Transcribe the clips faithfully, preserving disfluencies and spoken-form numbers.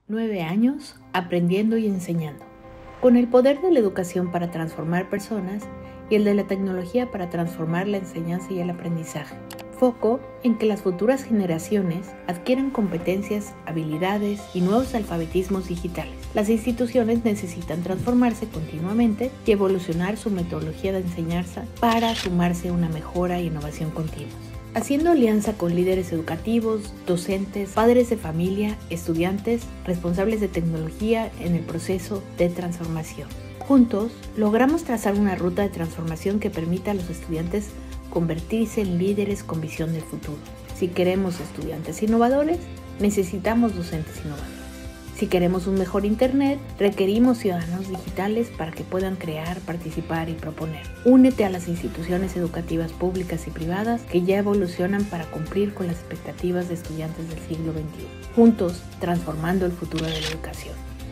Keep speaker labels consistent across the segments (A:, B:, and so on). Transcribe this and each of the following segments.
A: Nueve años aprendiendo y enseñando. Con el poder de la educación para transformar personas y el de la tecnología para transformar la enseñanza y el aprendizaje. Foco en que las futuras generaciones adquieran competencias, habilidades y nuevos alfabetismos digitales. Las instituciones necesitan transformarse continuamente y evolucionar su metodología de enseñanza para sumarse a una mejora e innovación continua. Haciendo alianza con líderes educativos, docentes, padres de familia, estudiantes, responsables de tecnología en el proceso de transformación. Juntos, logramos trazar una ruta de transformación que permita a los estudiantes convertirse en líderes con visión del futuro. Si queremos estudiantes innovadores, necesitamos docentes innovadores. Si queremos un mejor Internet, requerimos ciudadanos digitales para que puedan crear, participar y proponer. Únete a las instituciones educativas públicas y privadas que ya evolucionan para cumplir con las expectativas de estudiantes del siglo veintiuno. Juntos, transformando el futuro de la educación.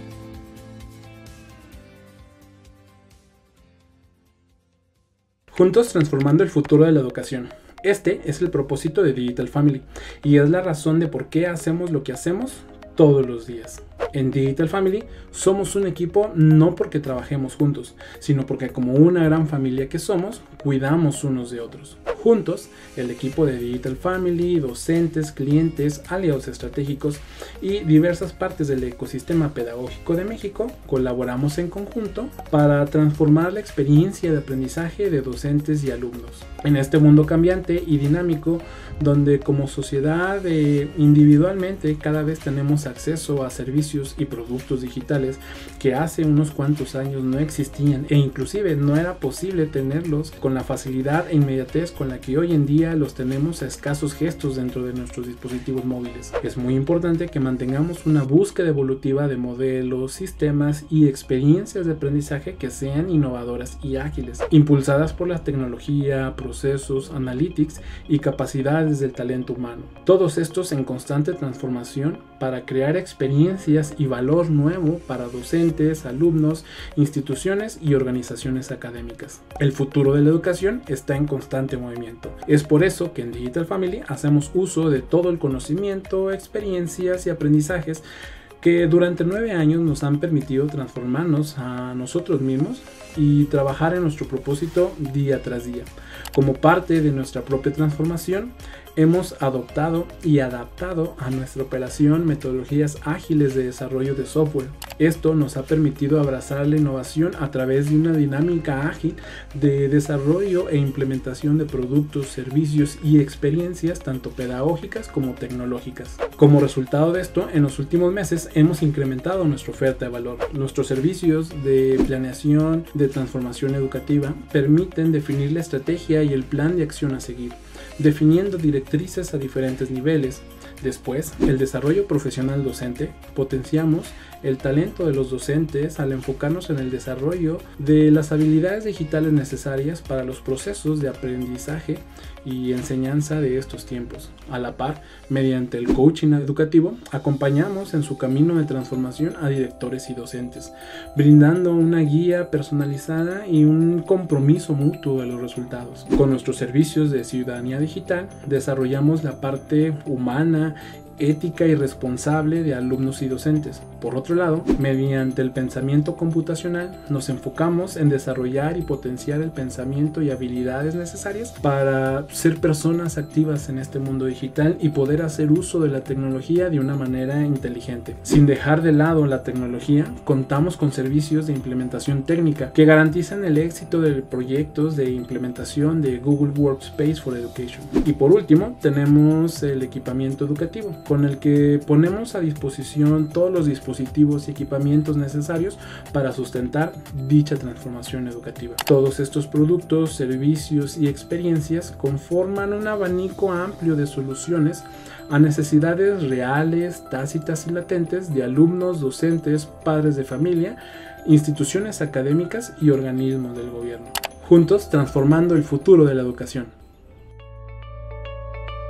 B: Juntos transformando el futuro de la educación. Este es el propósito de Digital Family y es la razón de por qué hacemos lo que hacemos todos los días. En Digital Family somos un equipo no porque trabajemos juntos, sino porque como una gran familia que somos, cuidamos unos de otros. Juntos, el equipo de Digital Family, docentes, clientes, aliados estratégicos y diversas partes del ecosistema pedagógico de México colaboramos en conjunto para transformar la experiencia de aprendizaje de docentes y alumnos. En este mundo cambiante y dinámico, donde como sociedad e individualmente cada vez tenemos acceso a servicios y productos digitales que hace unos cuantos años no existían e inclusive no era posible tenerlos con la facilidad e inmediatez con la que hoy en día los tenemos a escasos gestos dentro de nuestros dispositivos móviles. Es muy importante que mantengamos una búsqueda evolutiva de modelos, sistemas y experiencias de aprendizaje que sean innovadoras y ágiles, impulsadas por la tecnología, procesos, analytics y capacidades del talento humano. Todos estos en constante transformación para crear experiencias y valor nuevo para docentes, alumnos, instituciones y organizaciones académicas. El futuro de la educación está en constante movimiento. Es por eso que en Digital Family hacemos uso de todo el conocimiento, experiencias y aprendizajes que durante nueve años nos han permitido transformarnos a nosotros mismos y trabajar en nuestro propósito día tras día. Como parte de nuestra propia transformación, hemos adoptado y adaptado a nuestra operación metodologías ágiles de desarrollo de software. Esto nos ha permitido abrazar la innovación a través de una dinámica ágil de desarrollo e implementación de productos, servicios y experiencias tanto pedagógicas como tecnológicas. Como resultado de esto, en los últimos meses hemos incrementado nuestra oferta de valor. Nuestros servicios de planeación de transformación educativa permiten definir la estrategia y el plan de acción a seguir, definiendo directrices a diferentes niveles. Después, el desarrollo profesional docente. Potenciamos el talento de los docentes al enfocarnos en el desarrollo de las habilidades digitales necesarias para los procesos de aprendizaje y enseñanza de estos tiempos. A la par, mediante el coaching educativo, acompañamos en su camino de transformación a directores y docentes, brindando una guía personalizada y un compromiso mutuo de los resultados. Con nuestros servicios de ciudadanía digital, desarrollamos la parte humana, ética y responsable de alumnos y docentes. Por otro lado, mediante el pensamiento computacional, nos enfocamos en desarrollar y potenciar el pensamiento y habilidades necesarias para ser personas activas en este mundo digital y poder hacer uso de la tecnología de una manera inteligente. Sin dejar de lado la tecnología, contamos con servicios de implementación técnica que garantizan el éxito de proyectos de implementación de Google Workspace for Education. Y por último, tenemos el equipamiento educativo, con el que ponemos a disposición todos los dispositivos y equipamientos necesarios para sustentar dicha transformación educativa. Todos estos productos, servicios y experiencias conforman un abanico amplio de soluciones a necesidades reales, tácitas y latentes de alumnos, docentes, padres de familia, instituciones académicas y organismos del gobierno. Juntos transformando el futuro de la educación.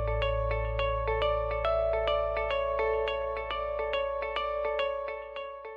C: En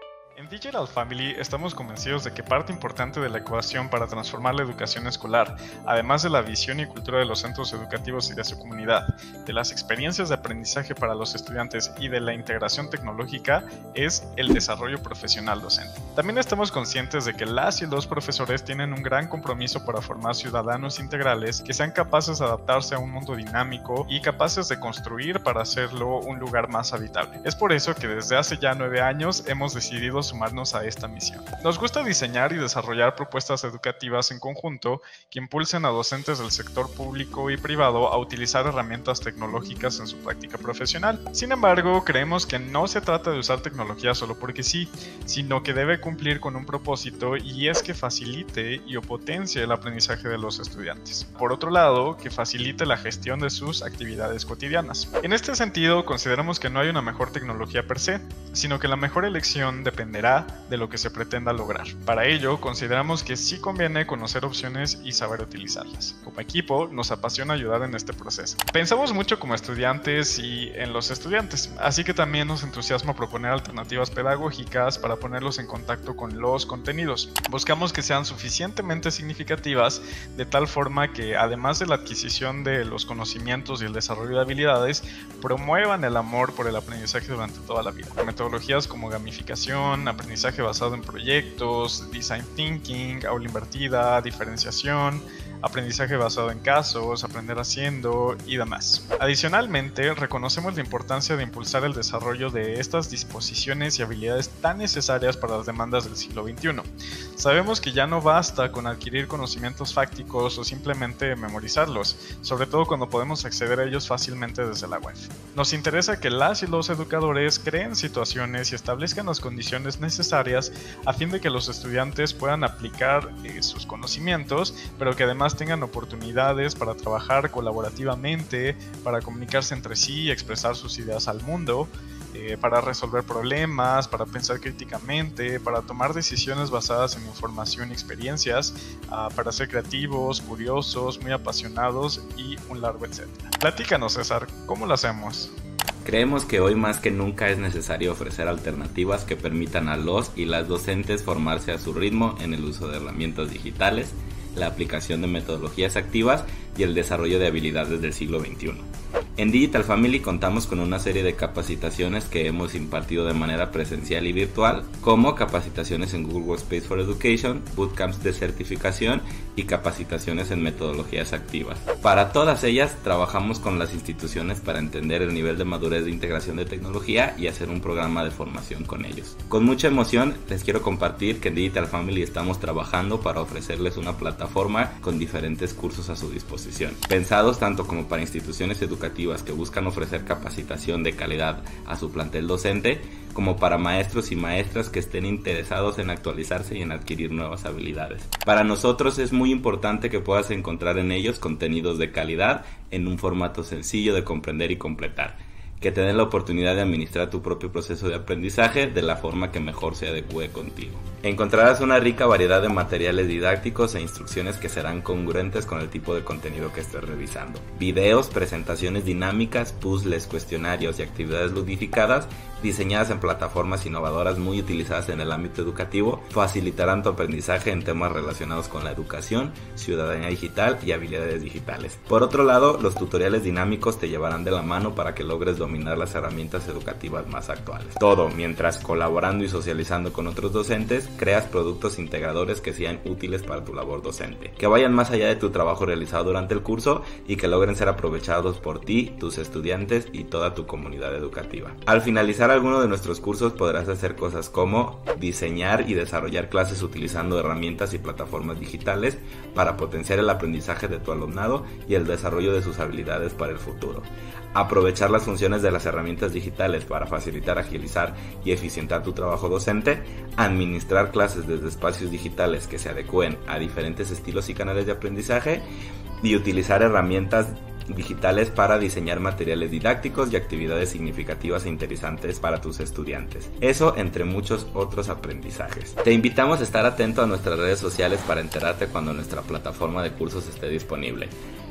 C: En Digital Family estamos convencidos de que parte importante de la ecuación para transformar la educación escolar, además de la visión y cultura de los centros educativos y de su comunidad, de las experiencias de aprendizaje para los estudiantes y de la integración tecnológica, es el desarrollo profesional docente. También estamos conscientes de que las y los profesores tienen un gran compromiso para formar ciudadanos integrales que sean capaces de adaptarse a un mundo dinámico y capaces de construir para hacerlo un lugar más habitable. Es por eso que desde hace ya nueve años hemos decidido sumarnos a esta misión. Nos gusta diseñar y desarrollar propuestas educativas en conjunto que impulsen a docentes del sector público y privado a utilizar herramientas tecnológicas en su práctica profesional. Sin embargo, creemos que no se trata de usar tecnología solo porque sí, sino que debe cumplir con un propósito, y es que facilite y o potencie el aprendizaje de los estudiantes. Por otro lado, que facilite la gestión de sus actividades cotidianas. En este sentido, consideramos que no hay una mejor tecnología per se, sino que la mejor elección dependerá de lo que se pretenda lograr. Para ello, consideramos que sí conviene conocer opciones y saber utilizarlas. Como equipo, nos apasiona ayudar en este proceso. Pensamos mucho como estudiantes y en los estudiantes, así que también nos entusiasma proponer alternativas pedagógicas para ponerlos en contacto con los contenidos. Buscamos que sean suficientemente significativas de tal forma que, además de la adquisición de los conocimientos y el desarrollo de habilidades, promuevan el amor por el aprendizaje durante toda la vida. Metodologías como gamificación, aprendizaje basado en proyectos, design thinking, aula invertida, diferenciación, aprendizaje basado en casos, aprender haciendo y demás. Adicionalmente, reconocemos la importancia de impulsar el desarrollo de estas disposiciones y habilidades tan necesarias para las demandas del siglo veintiuno. Sabemos que ya no basta con adquirir conocimientos fácticos o simplemente memorizarlos, sobre todo cuando podemos acceder a ellos fácilmente desde la web. Nos interesa que las y los educadores creen situaciones y establezcan las condiciones necesarias a fin de que los estudiantes puedan aplicar eh, sus conocimientos, pero que además tengan oportunidades para trabajar colaborativamente, para comunicarse entre sí y expresar sus ideas al mundo, eh, para resolver problemas, para pensar críticamente, para tomar decisiones basadas en información y experiencias, uh, para ser creativos, curiosos, muy apasionados y un largo etcétera. Platícanos, César, ¿cómo lo hacemos?
D: Creemos que hoy más que nunca es necesario ofrecer alternativas que permitan a los y las docentes formarse a su ritmo en el uso de herramientas digitales, la aplicación de metodologías activas y el desarrollo de habilidades del siglo veintiuno. En Digital Family contamos con una serie de capacitaciones que hemos impartido de manera presencial y virtual, como capacitaciones en Google Workspace for Education, bootcamps de certificación y capacitaciones en metodologías activas. Para todas ellas trabajamos con las instituciones para entender el nivel de madurez de integración de tecnología y hacer un programa de formación con ellos. Con mucha emoción les quiero compartir que en Digital Family estamos trabajando para ofrecerles una plataforma con diferentes cursos a su disposición, pensados tanto como para instituciones educativas que buscan ofrecer capacitación de calidad a su plantel docente, como para maestros y maestras que estén interesados en actualizarse y en adquirir nuevas habilidades. Para nosotros es muy importante que puedas encontrar en ellos contenidos de calidad en un formato sencillo de comprender y completar, que te den la oportunidad de administrar tu propio proceso de aprendizaje de la forma que mejor se adecue contigo. Encontrarás una rica variedad de materiales didácticos e instrucciones que serán congruentes con el tipo de contenido que estés revisando. Videos, presentaciones dinámicas, puzzles, cuestionarios y actividades ludificadas diseñadas en plataformas innovadoras muy utilizadas en el ámbito educativo facilitarán tu aprendizaje en temas relacionados con la educación, ciudadanía digital y habilidades digitales. Por otro lado, los tutoriales dinámicos te llevarán de la mano para que logres dominar las herramientas educativas más actuales. Todo mientras colaborando y socializando con otros docentes, creas productos integradores que sean útiles para tu labor docente, que vayan más allá de tu trabajo realizado durante el curso y que logren ser aprovechados por ti, tus estudiantes y toda tu comunidad educativa. Al finalizar alguno de nuestros cursos podrás hacer cosas como diseñar y desarrollar clases utilizando herramientas y plataformas digitales para potenciar el aprendizaje de tu alumnado y el desarrollo de sus habilidades para el futuro. Aprovechar las funciones de las herramientas digitales para facilitar, agilizar y eficientar tu trabajo docente, administrar clases desde espacios digitales que se adecúen a diferentes estilos y canales de aprendizaje y utilizar herramientas digitales para diseñar materiales didácticos y actividades significativas e interesantes para tus estudiantes. Eso entre muchos otros aprendizajes. Te invitamos a estar atento a nuestras redes sociales para enterarte cuando nuestra plataforma de cursos esté disponible.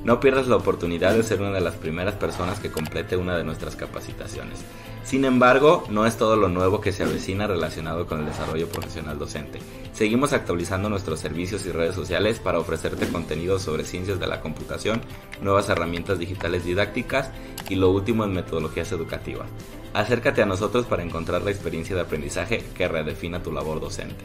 D: No pierdas la oportunidad de ser una de las primeras personas que complete una de nuestras capacitaciones. Sin embargo, no es todo lo nuevo que se avecina relacionado con el desarrollo profesional docente. Seguimos actualizando nuestros servicios y redes sociales para ofrecerte contenido sobre ciencias de la computación, nuevas herramientas digitales didácticas y lo último en metodologías educativas. Acércate a nosotros para encontrar la experiencia de aprendizaje que redefina tu labor docente.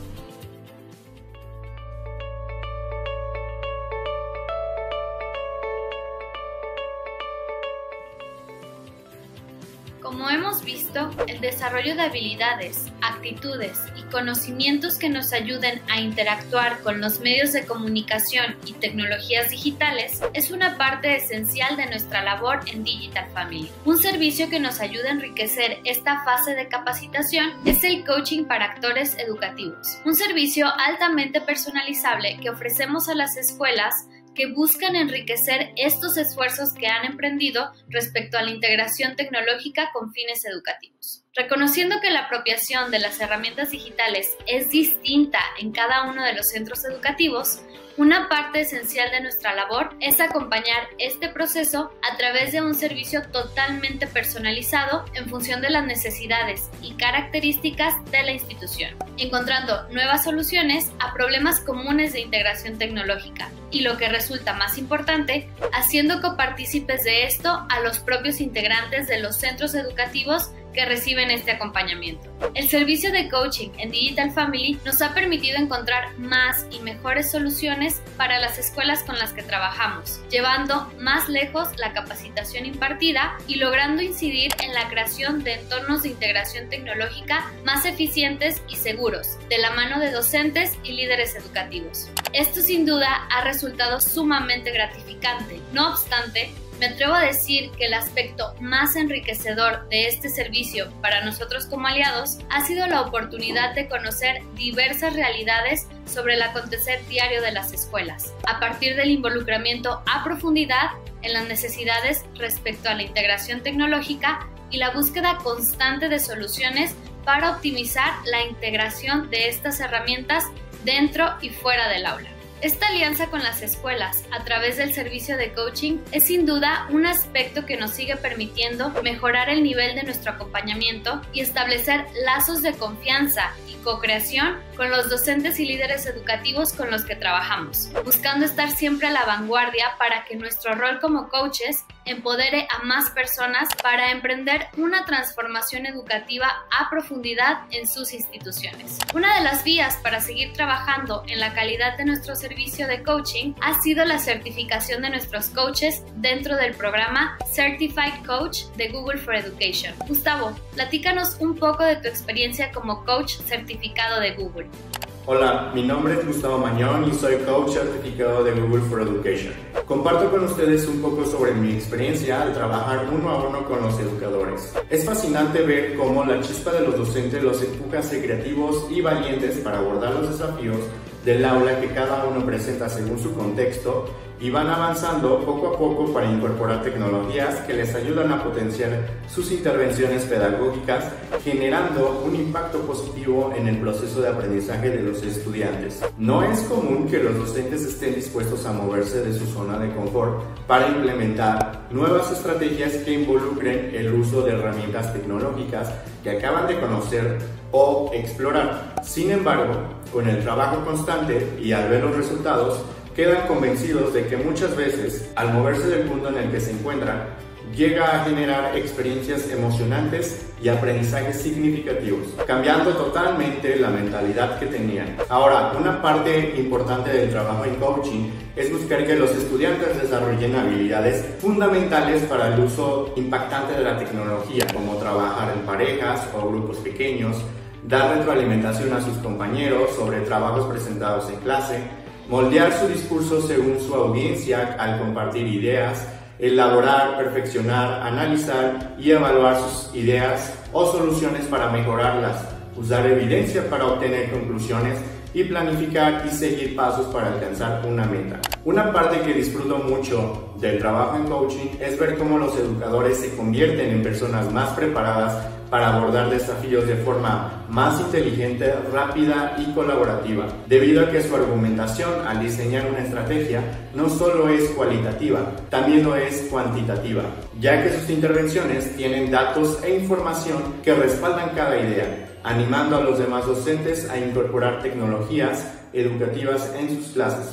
E: Como hemos visto, el desarrollo de habilidades, actitudes y conocimientos que nos ayuden a interactuar con los medios de comunicación y tecnologías digitales es una parte esencial de nuestra labor en Digital Family. Un servicio que nos ayuda a enriquecer esta fase de capacitación es el coaching para actores educativos, un servicio altamente personalizable que ofrecemos a las escuelas que buscan enriquecer estos esfuerzos que han emprendido respecto a la integración tecnológica con fines educativos. Reconociendo que la apropiación de las herramientas digitales es distinta en cada uno de los centros educativos, una parte esencial de nuestra labor es acompañar este proceso a través de un servicio totalmente personalizado en función de las necesidades y características de la institución, encontrando nuevas soluciones a problemas comunes de integración tecnológica y, lo que resulta más importante, haciendo copartícipes de esto a los propios integrantes de los centros educativos que reciben este acompañamiento. El servicio de coaching en Digital Family nos ha permitido encontrar más y mejores soluciones para las escuelas con las que trabajamos, llevando más lejos la capacitación impartida y logrando incidir en la creación de entornos de integración tecnológica más eficientes y seguros, de la mano de docentes y líderes educativos. Esto sin duda ha resultado sumamente gratificante. No obstante, me atrevo a decir que el aspecto más enriquecedor de este servicio para nosotros como aliados ha sido la oportunidad de conocer diversas realidades sobre el acontecer diario de las escuelas, a partir del involucramiento a profundidad en las necesidades respecto a la integración tecnológica y la búsqueda constante de soluciones para optimizar la integración de estas herramientas dentro y fuera del aula. Esta alianza con las escuelas a través del servicio de coaching es sin duda un aspecto que nos sigue permitiendo mejorar el nivel de nuestro acompañamiento y establecer lazos de confianza y co-creación con los docentes y líderes educativos con los que trabajamos, buscando estar siempre a la vanguardia para que nuestro rol como coaches empodere a más personas para emprender una transformación educativa a profundidad en sus instituciones. Una de las vías para seguir trabajando en la calidad de nuestro servicio de coaching ha sido la certificación de nuestros coaches dentro del programa Certified Coach de Google for Education. Gustavo, platícanos un poco de tu experiencia como coach certificado de Google.
F: Hola, mi nombre es Gustavo Mañón y soy coach certificado de Google for Education. Comparto con ustedes un poco sobre mi experiencia al trabajar uno a uno con los educadores. Es fascinante ver cómo la chispa de los docentes los empuja a ser creativos y valientes para abordar los desafíos del aula que cada uno presenta según su contexto y van avanzando poco a poco para incorporar tecnologías que les ayudan a potenciar sus intervenciones pedagógicas, generando un impacto positivo en el proceso de aprendizaje de los estudiantes. No es común que los docentes estén dispuestos a moverse de su zona de confort para implementar nuevas estrategias que involucren el uso de herramientas tecnológicas que acaban de conocer o explorar. Sin embargo, con el trabajo constante y al ver los resultados, quedan convencidos de que muchas veces, al moverse del punto en el que se encuentran, llega a generar experiencias emocionantes y aprendizajes significativos, cambiando totalmente la mentalidad que tenían. Ahora, una parte importante del trabajo en coaching es buscar que los estudiantes desarrollen habilidades fundamentales para el uso impactante de la tecnología, como trabajar en parejas o grupos pequeños, dar retroalimentación a sus compañeros sobre trabajos presentados en clase, moldear su discurso según su audiencia al compartir ideas, elaborar, perfeccionar, analizar y evaluar sus ideas o soluciones para mejorarlas, usar evidencia para obtener conclusiones y planificar y seguir pasos para alcanzar una meta. Una parte que disfruto mucho del trabajo en coaching es ver cómo los educadores se convierten en personas más preparadas para abordar desafíos de forma más inteligente, rápida y colaborativa, debido a que su argumentación al diseñar una estrategia no solo es cualitativa, también lo es cuantitativa, ya que sus intervenciones tienen datos e información que respaldan cada idea, animando a los demás docentes a incorporar tecnologías educativas en sus clases.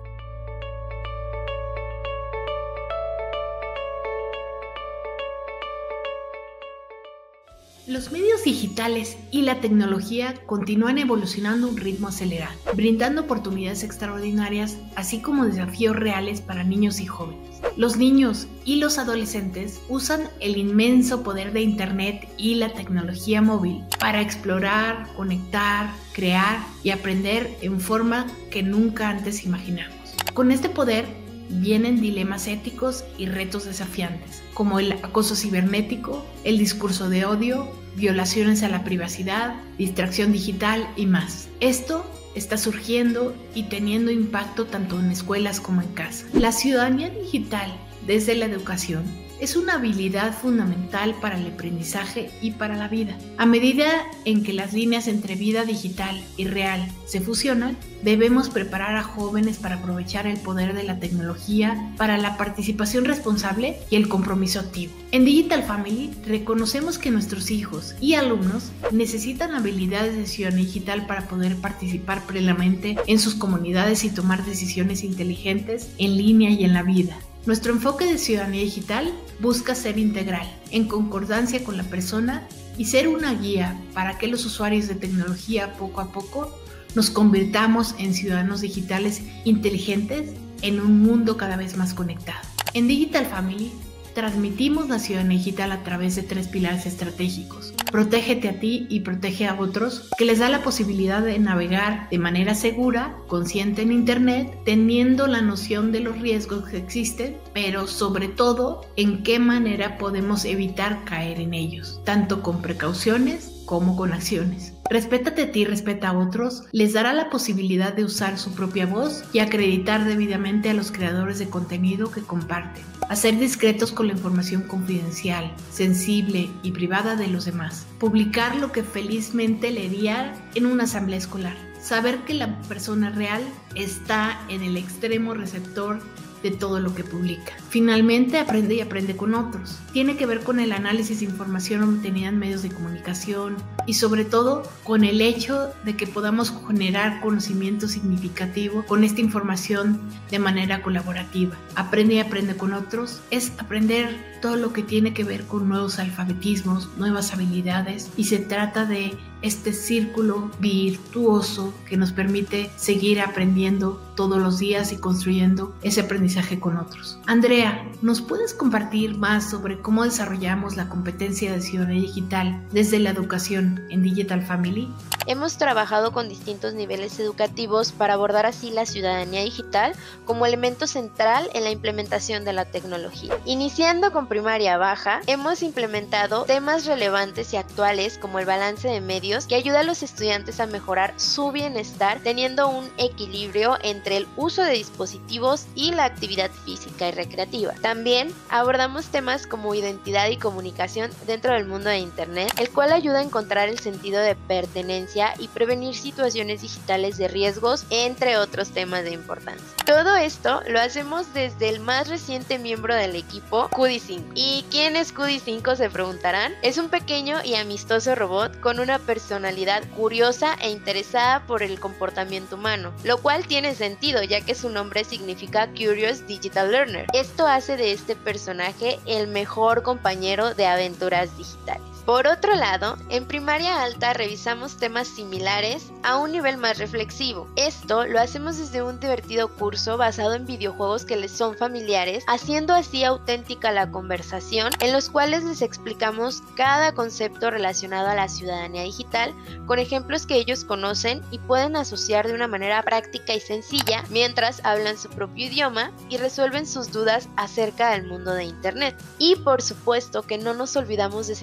A: Los medios digitales y la tecnología continúan evolucionando a un ritmo acelerado, brindando oportunidades extraordinarias, así como desafíos reales para niños y jóvenes. Los niños y los adolescentes usan el inmenso poder de Internet y la tecnología móvil para explorar, conectar, crear y aprender en forma que nunca antes imaginamos. Con este poder vienen dilemas éticos y retos desafiantes, como el acoso cibernético, el discurso de odio, violaciones a la privacidad, distracción digital y más. Esto está surgiendo y teniendo impacto tanto en escuelas como en casa. La ciudadanía digital desde la educación es una habilidad fundamental para el aprendizaje y para la vida. A medida en que las líneas entre vida digital y real se fusionan, debemos preparar a jóvenes para aprovechar el poder de la tecnología para la participación responsable y el compromiso activo. En Digital Family reconocemos que nuestros hijos y alumnos necesitan habilidades de ciudadanía digital para poder participar plenamente en sus comunidades y tomar decisiones inteligentes en línea y en la vida. Nuestro enfoque de ciudadanía digital busca ser integral, en concordancia con la persona y ser una guía para que los usuarios de tecnología poco a poco nos convirtamos en ciudadanos digitales inteligentes en un mundo cada vez más conectado. En Digital Family transmitimos la ciudadanía digital a través de tres pilares estratégicos. Protégete a ti y protege a otros, que les da la posibilidad de navegar de manera segura, consciente en Internet, teniendo la noción de los riesgos que existen, pero sobre todo en qué manera podemos evitar caer en ellos, tanto con precauciones como con acciones. Respétate a ti y respeta a otros les dará la posibilidad de usar su propia voz y acreditar debidamente a los creadores de contenido que comparten. A ser discretos con la información confidencial, sensible y privada de los demás. Publicar lo que felizmente leería en una asamblea escolar. Saber que la persona real está en el extremo receptor de todo lo que publica. Finalmente, aprende y aprende con otros. Tiene que ver con el análisis de información obtenida en medios de comunicación y sobre todo con el hecho de que podamos generar conocimiento significativo con esta información de manera colaborativa. Aprende y aprende con otros es aprender todo lo que tiene que ver con nuevos alfabetismos, nuevas habilidades, y se trata de este círculo virtuoso que nos permite seguir aprendiendo todos los días y construyendo ese aprendizaje con otros. Andrea, ¿nos puedes compartir más sobre cómo desarrollamos la competencia de ciudadanía digital desde la educación en Digital Family?
G: Hemos trabajado con distintos niveles educativos para abordar así la ciudadanía digital como elemento central en la implementación de la tecnología. Iniciando con primaria baja, hemos implementado temas relevantes y actuales como el balance de medios, que ayuda a los estudiantes a mejorar su bienestar teniendo un equilibrio entre el uso de dispositivos y la actividad física y recreativa. También abordamos temas como identidad y comunicación dentro del mundo de Internet, el cual ayuda a encontrar el sentido de pertenencia y prevenir situaciones digitales de riesgos, entre otros temas de importancia. Todo esto lo hacemos desde el más reciente miembro del equipo, Q D cinco. ¿Y quién es Q D cinco? Se preguntarán. Es un pequeño y amistoso robot con una personalidad curiosa e interesada por el comportamiento humano, lo cual tiene sentido ya que su nombre significa Curious Digital Learner. Esto hace de este personaje el mejor compañero de aventuras digitales. Por otro lado, en primaria alta revisamos temas similares a un nivel más reflexivo. Esto lo hacemos desde un divertido curso basado en videojuegos que les son familiares, haciendo así auténtica la conversación, en los cuales les explicamos cada concepto relacionado a la ciudadanía digital con ejemplos que ellos conocen y pueden asociar de una manera práctica y sencilla mientras hablan su propio idioma y resuelven sus dudas acerca del mundo de Internet. Y por supuesto que no nos olvidamos de secundaria y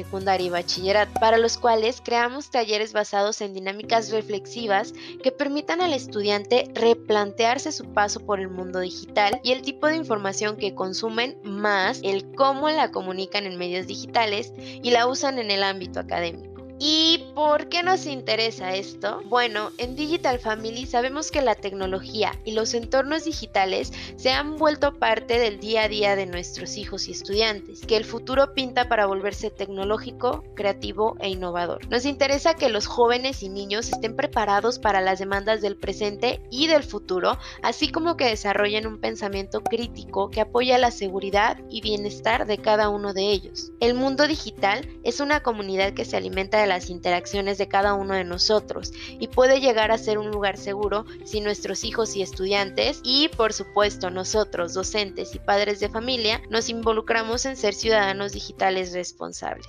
G: bachillerato, para los cuales creamos talleres basados en dinámicas reflexivas que permitan al estudiante replantearse su paso por el mundo digital y el tipo de información que consumen, más el cómo la comunican en medios digitales y la usan en el ámbito académico. ¿Y por qué nos interesa esto? Bueno, en Digital Family sabemos que la tecnología y los entornos digitales se han vuelto parte del día a día de nuestros hijos y estudiantes, que el futuro pinta para volverse tecnológico, creativo e innovador. Nos interesa que los jóvenes y niños estén preparados para las demandas del presente y del futuro, así como que desarrollen un pensamiento crítico que apoya la seguridad y bienestar de cada uno de ellos. El mundo digital es una comunidad que se alimenta de las interacciones de cada uno de nosotros y puede llegar a ser un lugar seguro si nuestros hijos y estudiantes y por supuesto nosotros, docentes y padres de familia, nos involucramos en ser ciudadanos digitales responsables.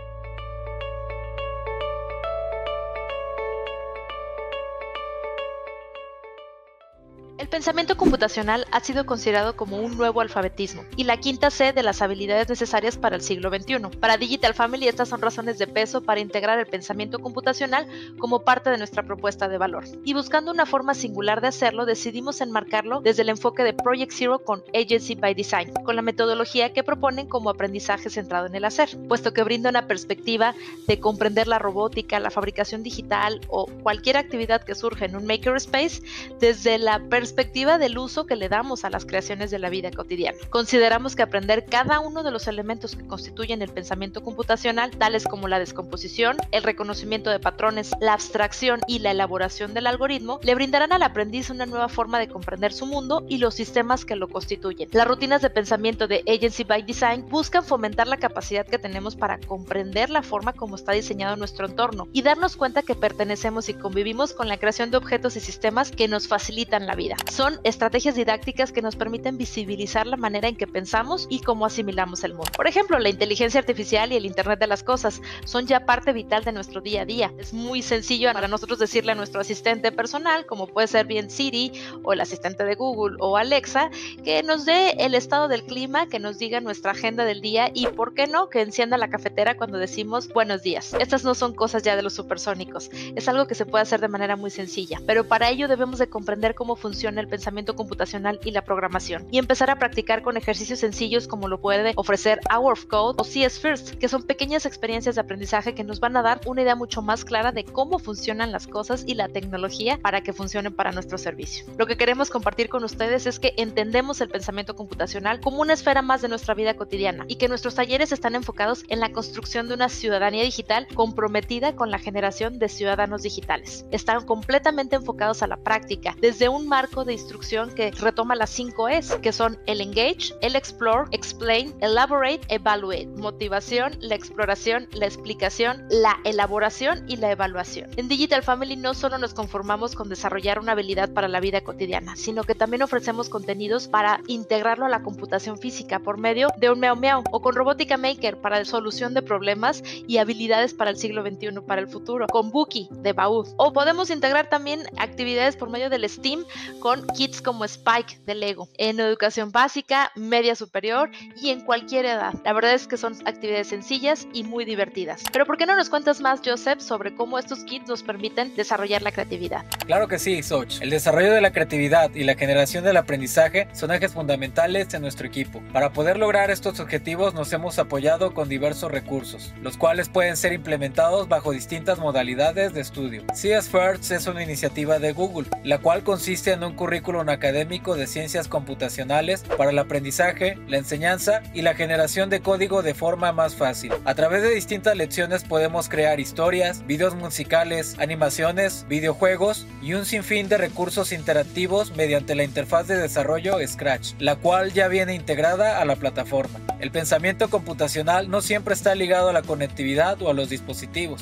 H: El pensamiento computacional ha sido considerado como un nuevo alfabetismo y la quinta C de las habilidades necesarias para el siglo veintiuno. Para Digital Family, estas son razones de peso para integrar el pensamiento computacional como parte de nuestra propuesta de valor. Y buscando una forma singular de hacerlo, decidimos enmarcarlo desde el enfoque de Project Zero con Agency by Design, con la metodología que proponen como aprendizaje centrado en el hacer, puesto que brinda una perspectiva de comprender la robótica, la fabricación digital o cualquier actividad que surja en un makerspace desde la perspectiva perspectiva del uso que le damos a las creaciones de la vida cotidiana. Consideramos que aprender cada uno de los elementos que constituyen el pensamiento computacional, tales como la descomposición, el reconocimiento de patrones, la abstracción y la elaboración del algoritmo, le brindarán al aprendiz una nueva forma de comprender su mundo y los sistemas que lo constituyen. Las rutinas de pensamiento de Agency by Design buscan fomentar la capacidad que tenemos para comprender la forma como está diseñado nuestro entorno y darnos cuenta que pertenecemos y convivimos con la creación de objetos y sistemas que nos facilitan la vida. Son estrategias didácticas que nos permiten visibilizar la manera en que pensamos y cómo asimilamos el mundo. Por ejemplo, la inteligencia artificial y el Internet de las cosas son ya parte vital de nuestro día a día. Es muy sencillo para nosotros decirle a nuestro asistente personal, como puede ser bien Siri o el asistente de Google o Alexa, que nos dé el estado del clima, que nos diga nuestra agenda del día y, ¿por qué no?, que encienda la cafetera cuando decimos buenos días. Estas no son cosas ya de los supersónicos. Es algo que se puede hacer de manera muy sencilla, pero para ello debemos de comprender cómo funciona el pensamiento computacional y la programación y empezar a practicar con ejercicios sencillos como lo puede ofrecer Hour of Code o C S First, que son pequeñas experiencias de aprendizaje que nos van a dar una idea mucho más clara de cómo funcionan las cosas y la tecnología para que funcionen para nuestro servicio. Lo que queremos compartir con ustedes es que entendemos el pensamiento computacional como una esfera más de nuestra vida cotidiana y que nuestros talleres están enfocados en la construcción de una ciudadanía digital comprometida con la generación de ciudadanos digitales. Están completamente enfocados a la práctica, desde un marco de instrucción que retoma las cinco E's, que son el Engage, el Explore, Explain, Elaborate, Evaluate. Motivación, la exploración, la explicación, la elaboración y la evaluación. En Digital Family no solo nos conformamos con desarrollar una habilidad para la vida cotidiana, sino que también ofrecemos contenidos para integrarlo a la computación física por medio de un Meow Meow o con Robótica Maker para la solución de problemas y habilidades para el siglo veintiuno, para el futuro, con Buki de Baud. O podemos integrar también actividades por medio del STEAM con kits como Spike de Lego, en educación básica, media superior y en cualquier edad. La verdad es que son actividades sencillas y muy divertidas. Pero ¿por qué no nos cuentas más, Joseph, sobre cómo estos kits nos permiten desarrollar la creatividad?
I: Claro que sí, Xoch. El desarrollo de la creatividad y la generación del aprendizaje son ejes fundamentales en nuestro equipo. Para poder lograr estos objetivos nos hemos apoyado con diversos recursos, los cuales pueden ser implementados bajo distintas modalidades de estudio. C S First es una iniciativa de Google, la cual consiste en un currículum académico de ciencias computacionales para el aprendizaje, la enseñanza y la generación de código de forma más fácil. A través de distintas lecciones podemos crear historias, videos musicales, animaciones, videojuegos y un sinfín de recursos interactivos mediante la interfaz de desarrollo Scratch, la cual ya viene integrada a la plataforma. El pensamiento computacional no siempre está ligado a la conectividad o a los dispositivos.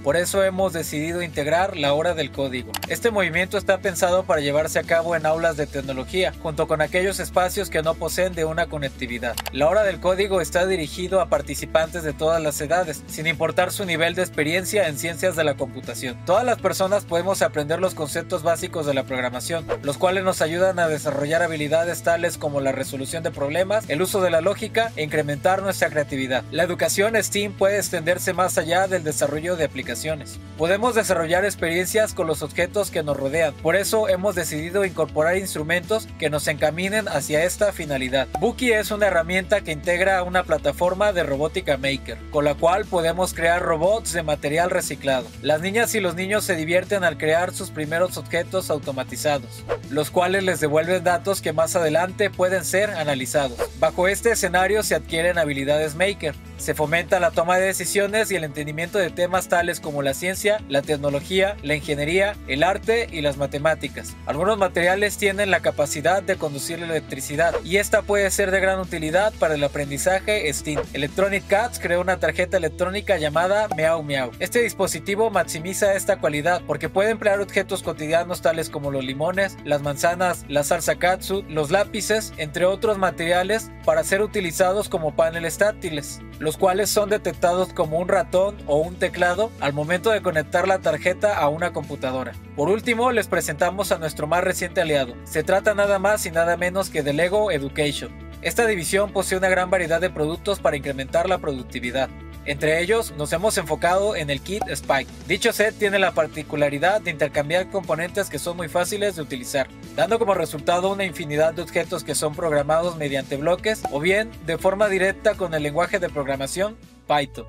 I: Por eso hemos decidido integrar la hora del código. Este movimiento está pensado para llevarse a cabo en aulas de tecnología, junto con aquellos espacios que no poseen de una conectividad. La hora del código está dirigido a participantes de todas las edades, sin importar su nivel de experiencia en ciencias de la computación. Todas las personas podemos aprender los conceptos básicos de la programación, los cuales nos ayudan a desarrollar habilidades tales como la resolución de problemas, el uso de la lógica e incrementar nuestra creatividad. La educación STEAM puede extenderse más allá del desarrollo de aplicaciones. Podemos desarrollar experiencias con los objetos que nos rodean, por eso hemos decidido incorporar instrumentos que nos encaminen hacia esta finalidad. Buki es una herramienta que integra una plataforma de robótica maker, con la cual podemos crear robots de material reciclado. Las niñas y los niños se divierten al crear sus primeros objetos automatizados, los cuales les devuelven datos que más adelante pueden ser analizados. Bajo este escenario se adquieren habilidades maker. Se fomenta la toma de decisiones y el entendimiento de temas tales como la ciencia, la tecnología, la ingeniería, el arte y las matemáticas. Algunos materiales tienen la capacidad de conducir la electricidad y esta puede ser de gran utilidad para el aprendizaje STEAM. Electronic Cats creó una tarjeta electrónica llamada Meow Meow. Este dispositivo maximiza esta cualidad porque puede emplear objetos cotidianos tales como los limones, las manzanas, la salsa katsu, los lápices, entre otros materiales, para ser utilizados como paneles táctiles, los cuales son detectados como un ratón o un teclado al momento de conectar la tarjeta a una computadora. Por último, les presentamos a nuestro más reciente aliado. Se trata nada más y nada menos que de Lego Education. Esta división posee una gran variedad de productos para incrementar la productividad. Entre ellos, nos hemos enfocado en el kit Spike. Dicho set tiene la particularidad de intercambiar componentes que son muy fáciles de utilizar, dando como resultado una infinidad de objetos que son programados mediante bloques o bien de forma directa con el lenguaje de programación Python.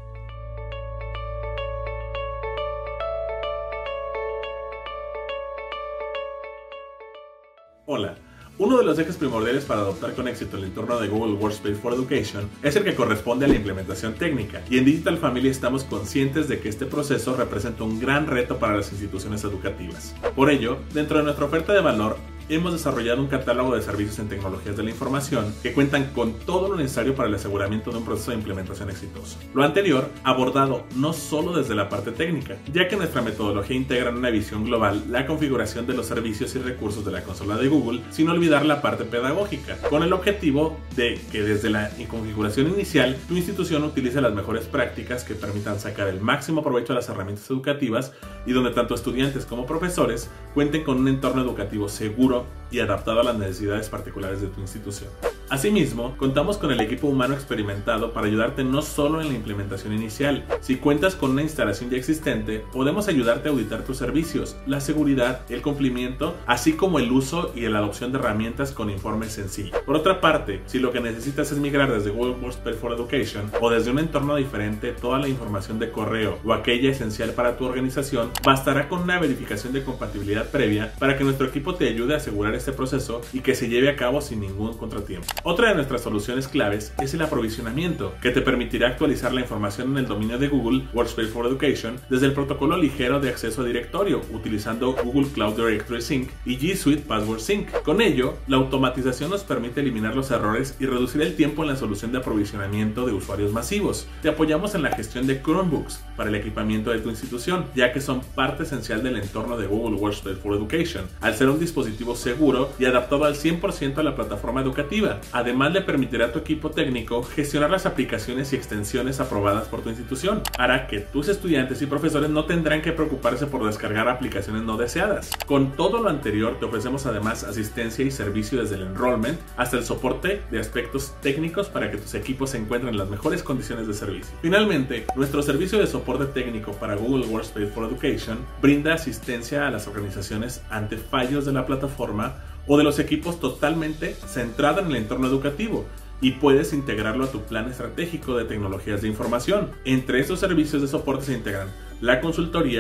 J: Hola. Uno de los ejes primordiales para adoptar con éxito el entorno de Google Workspace for Education es el que corresponde a la implementación técnica, y en Digital Family estamos conscientes de que este proceso representa un gran reto para las instituciones educativas. Por ello, dentro de nuestra oferta de valor, hemos desarrollado un catálogo de servicios en tecnologías de la información que cuentan con todo lo necesario para el aseguramiento de un proceso de implementación exitoso. Lo anterior abordado no solo desde la parte técnica, ya que nuestra metodología integra en una visión global la configuración de los servicios y recursos de la consola de Google, sin olvidar la parte pedagógica, con el objetivo de que desde la configuración inicial tu institución utilice las mejores prácticas que permitan sacar el máximo provecho a las herramientas educativas y donde tanto estudiantes como profesores cuenten con un entorno educativo seguro y adaptado a las necesidades particulares de tu institución. Asimismo, contamos con el equipo humano experimentado para ayudarte no solo en la implementación inicial. Si cuentas con una instalación ya existente, podemos ayudarte a auditar tus servicios, la seguridad, el cumplimiento, así como el uso y la adopción de herramientas con informes sencillos. Por otra parte, si lo que necesitas es migrar desde Google Workspace for Education o desde un entorno diferente toda la información de correo o aquella esencial para tu organización, bastará con una verificación de compatibilidad previa para que nuestro equipo te ayude a asegurar este proceso y que se lleve a cabo sin ningún contratiempo. Otra de nuestras soluciones claves es el aprovisionamiento, que te permitirá actualizar la información en el dominio de Google Workspace for Education desde el protocolo ligero de acceso a directorio, utilizando Google Cloud Directory Sync y G Suite Password Sync. Con ello, la automatización nos permite eliminar los errores y reducir el tiempo en la solución de aprovisionamiento de usuarios masivos. Te apoyamos en la gestión de Chromebooks para el equipamiento de tu institución, ya que son parte esencial del entorno de Google Workspace for Education, al ser un dispositivo seguro y adaptado al cien por ciento a la plataforma educativa. Además, le permitirá a tu equipo técnico gestionar las aplicaciones y extensiones aprobadas por tu institución. Hará que tus estudiantes y profesores no tendrán que preocuparse por descargar aplicaciones no deseadas. Con todo lo anterior, te ofrecemos además asistencia y servicio desde el enrollment hasta el soporte de aspectos técnicos para que tus equipos se encuentren en las mejores condiciones de servicio. Finalmente, nuestro servicio de soporte técnico para Google Workspace for Education brinda asistencia a las organizaciones ante fallos de la plataforma o de los equipos totalmente centrada en el entorno educativo, y puedes integrarlo a tu plan estratégico de tecnologías de información. Entre estos servicios de soporte se integran la consultoría,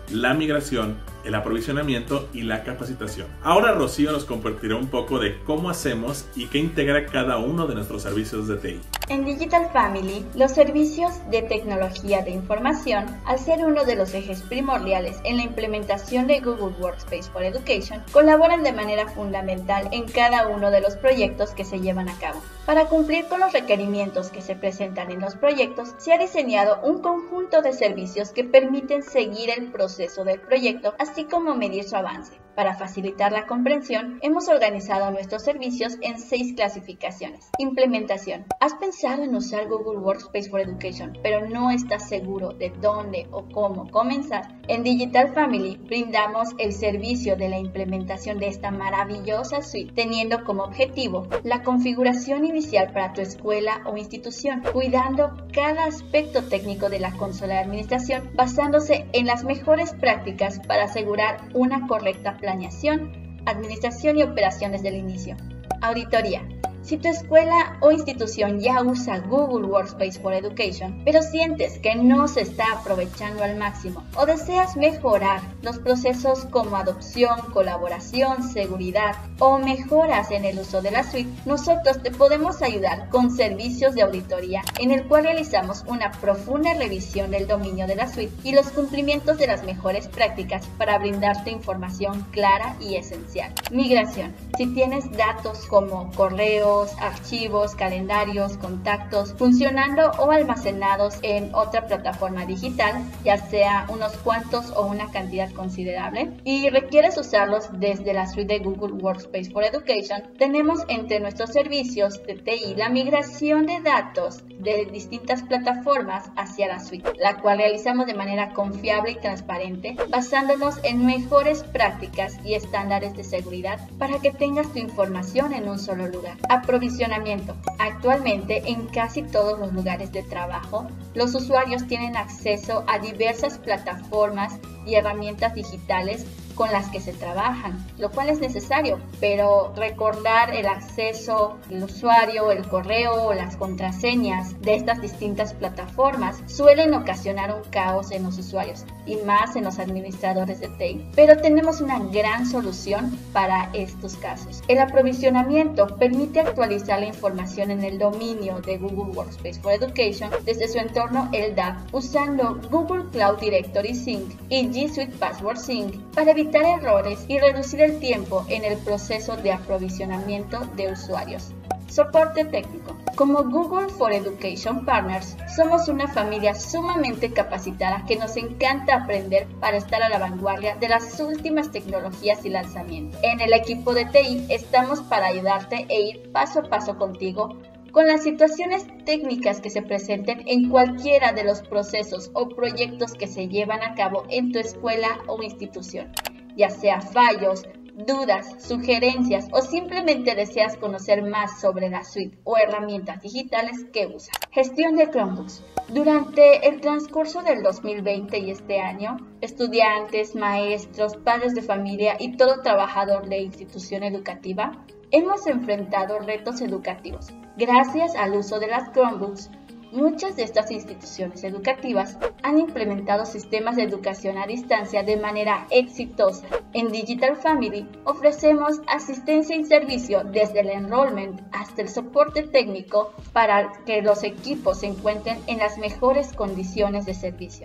J: la migración, el aprovisionamiento y la capacitación. Ahora Rocío nos compartirá un poco de cómo hacemos y qué integra cada uno de nuestros servicios de T I.
K: En Digital Family, los servicios de tecnología de información, al ser uno de los ejes primordiales en la implementación de Google Workspace for Education, colaboran de manera fundamental en cada uno de los proyectos que se llevan a cabo. Para cumplir con los requerimientos que se presentan en los proyectos, se ha diseñado un conjunto de servicios que permiten seguir el proceso del proyecto, así como medir su avance. Para facilitar la comprensión, hemos organizado nuestros servicios en seis clasificaciones. Implementación. ¿Has pensado en usar Google Workspace for Education, pero no estás seguro de dónde o cómo comenzar? En Digital Family brindamos el servicio de la implementación de esta maravillosa suite, teniendo como objetivo la configuración inicial para tu escuela o institución, cuidando cada aspecto técnico de la consola de administración, basándose en las mejores prácticas para asegurar una correcta planeación, administración y operación desde el inicio. Auditoría. Si tu escuela o institución ya usa Google Workspace for Education, pero sientes que no se está aprovechando al máximo o deseas mejorar los procesos como adopción, colaboración, seguridad o mejoras en el uso de la suite, nosotros te podemos ayudar con servicios de auditoría en el cual realizamos una profunda revisión del dominio de la suite y los cumplimientos de las mejores prácticas para brindarte información clara y esencial. Migración. Si tienes datos como correos, archivos, calendarios, contactos, funcionando o almacenados en otra plataforma digital, ya sea unos cuantos o una cantidad considerable, y requieres usarlos desde la suite de Google Workspace for Education, tenemos entre nuestros servicios de T I la migración de datos de distintas plataformas hacia la suite, la cual realizamos de manera confiable y transparente, basándonos en mejores prácticas y estándares de seguridad para que tengas tu información en un solo lugar. Aprovisionamiento. Actualmente, en casi todos los lugares de trabajo, los usuarios tienen acceso a diversas plataformas y herramientas digitales con las que se trabajan, lo cual es necesario, pero recordar el acceso del usuario, el correo o las contraseñas de estas distintas plataformas suelen ocasionar un caos en los usuarios y más en los administradores de T I. Pero tenemos una gran solución para estos casos. El aprovisionamiento permite actualizar la información en el dominio de Google Workspace for Education desde su entorno L D A P usando Google Cloud Directory Sync y G Suite Password Sync para evitar errores y reducir el tiempo en el proceso de aprovisionamiento de usuarios. Soporte técnico. Como Google for Education Partners, somos una familia sumamente capacitada que nos encanta aprender para estar a la vanguardia de las últimas tecnologías y lanzamientos. En el equipo de T I estamos para ayudarte e ir paso a paso contigo con las situaciones técnicas que se presenten en cualquiera de los procesos o proyectos que se llevan a cabo en tu escuela o institución, ya sea fallos, dudas, sugerencias o simplemente deseas conocer más sobre la suite o herramientas digitales que usas. Gestión de Chromebooks. Durante el transcurso del dos mil veinte y este año, estudiantes, maestros, padres de familia y todo trabajador de institución educativa hemos enfrentado retos educativos. Gracias al uso de las Chromebooks, muchas de estas instituciones educativas han implementado sistemas de educación a distancia de manera exitosa. En Digital Family ofrecemos asistencia y servicio desde el enrollment hasta el soporte técnico para que los equipos se encuentren en las mejores condiciones de servicio.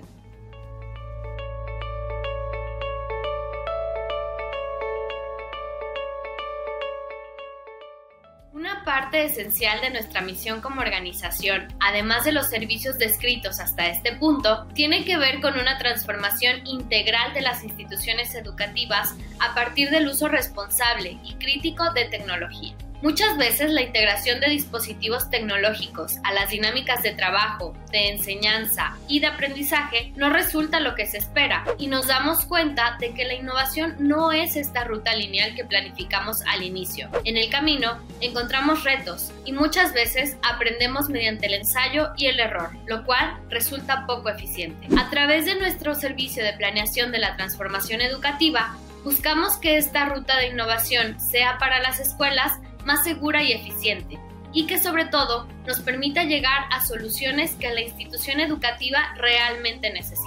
E: Una parte esencial de nuestra misión como organización, además de los servicios descritos hasta este punto, tiene que ver con una transformación integral de las instituciones educativas a partir del uso responsable y crítico de tecnología. Muchas veces la integración de dispositivos tecnológicos a las dinámicas de trabajo, de enseñanza y de aprendizaje no resulta lo que se espera y nos damos cuenta de que la innovación no es esta ruta lineal que planificamos al inicio. En el camino encontramos retos y muchas veces aprendemos mediante el ensayo y el error, lo cual resulta poco eficiente. A través de nuestro servicio de planeación de la transformación educativa, buscamos que esta ruta de innovación sea para las escuelas más segura y eficiente, y que sobre todo nos permita llegar a soluciones que la institución educativa realmente necesita.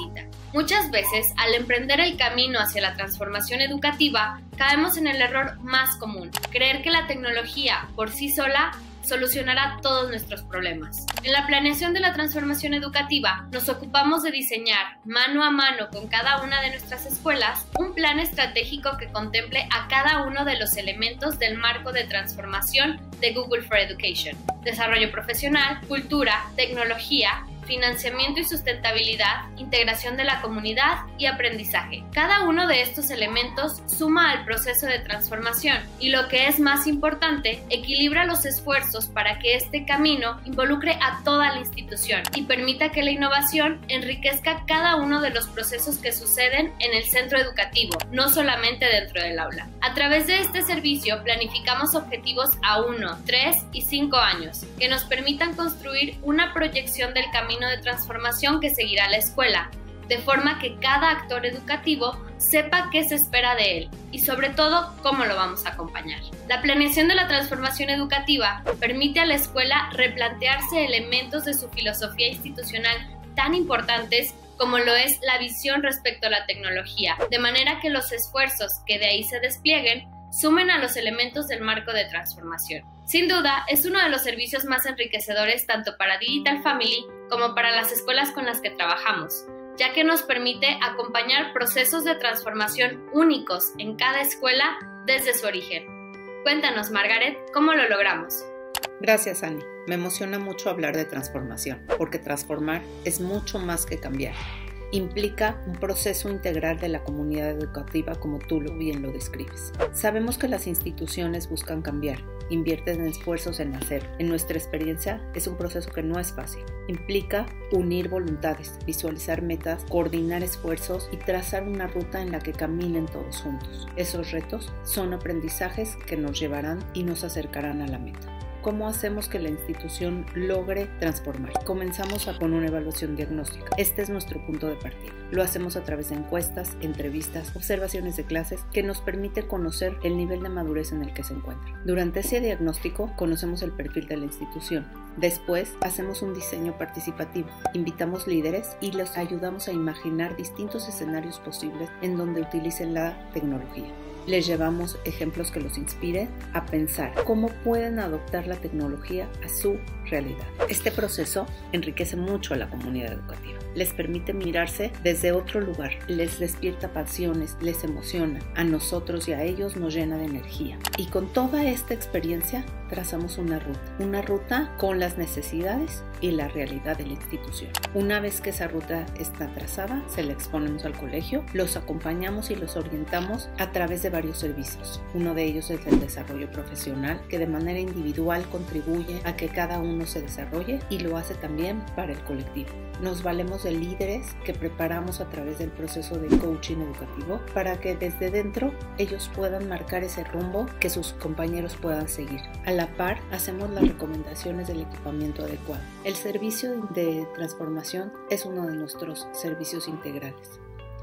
E: Muchas veces, al emprender el camino hacia la transformación educativa, caemos en el error más común: creer que la tecnología por sí sola solucionará todos nuestros problemas. En la planeación de la transformación educativa, nos ocupamos de diseñar, mano a mano con cada una de nuestras escuelas, un plan estratégico que contemple a cada uno de los elementos del marco de transformación de Google for Education: desarrollo profesional, cultura, tecnología, financiamiento y sustentabilidad, integración de la comunidad y aprendizaje. Cada uno de estos elementos suma al proceso de transformación y, lo que es más importante, equilibra los esfuerzos para que este camino involucre a toda la institución y permita que la innovación enriquezca cada uno de los procesos que suceden en el centro educativo, no solamente dentro del aula. A través de este servicio planificamos objetivos a uno, tres y cinco años que nos permitan construir una proyección del camino de transformación que seguirá la escuela, de forma que cada actor educativo sepa qué se espera de él y, sobre todo, cómo lo vamos a acompañar. La planeación de la transformación educativa permite a la escuela replantearse elementos de su filosofía institucional tan importantes como lo es la visión respecto a la tecnología, de manera que los esfuerzos que de ahí se desplieguen sumen a los elementos del marco de transformación. Sin duda, es uno de los servicios más enriquecedores tanto para Digital Family como para las escuelas con las que trabajamos, ya que nos permite acompañar procesos de transformación únicos en cada escuela desde su origen. Cuéntanos, Margaret, ¿cómo lo logramos?
L: Gracias, Annie. Me emociona mucho hablar de transformación, porque transformar es mucho más que cambiar. Implica un proceso integral de la comunidad educativa, como tú lo bien lo describes. Sabemos que las instituciones buscan cambiar, invierten esfuerzos en hacerlo. En nuestra experiencia es un proceso que no es fácil. Implica unir voluntades, visualizar metas, coordinar esfuerzos y trazar una ruta en la que caminen todos juntos. Esos retos son aprendizajes que nos llevarán y nos acercarán a la meta. ¿Cómo hacemos que la institución logre transformar? Comenzamos con una evaluación diagnóstica. Este es nuestro punto de partida. Lo hacemos a través de encuestas, entrevistas, observaciones de clases que nos permite conocer el nivel de madurez en el que se encuentra. Durante ese diagnóstico conocemos el perfil de la institución. Después hacemos un diseño participativo. Invitamos líderes y los ayudamos a imaginar distintos escenarios posibles en donde utilicen la tecnología. Les llevamos ejemplos que los inspiren a pensar cómo pueden adoptar la tecnología a su realidad. Este proceso enriquece mucho a la comunidad educativa. Les permite mirarse desde otro lugar, les despierta pasiones, les emociona. A nosotros y a ellos nos llena de energía. Y con toda esta experiencia trazamos una ruta, una ruta con las necesidades y la realidad de la institución. Una vez que esa ruta está trazada, se la exponemos al colegio, los acompañamos y los orientamos a través de varios servicios. Uno de ellos es el desarrollo profesional, que de manera individual contribuye a que cada uno se desarrolle y lo hace también para el colectivo. Nos valemos de líderes que preparamos a través del proceso de coaching educativo para que desde dentro ellos puedan marcar ese rumbo que sus compañeros puedan seguir. A la par, hacemos las recomendaciones del equipamiento adecuado. El servicio de transformación es uno de nuestros servicios integrales.